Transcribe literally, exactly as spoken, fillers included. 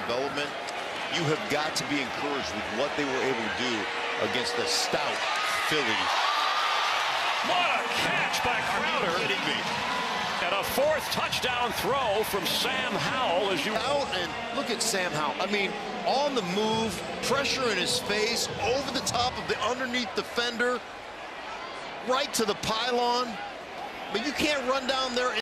development, you have got to be encouraged with what they were able to do against the stout Phillies. What a catch by Crowder. Are you kidding me? And a fourth touchdown throw from Sam Howell as you out. And look at Sam Howell. I mean, on the move, pressure in his face, over the top of the underneath defender, right to the pylon. But you can't run down there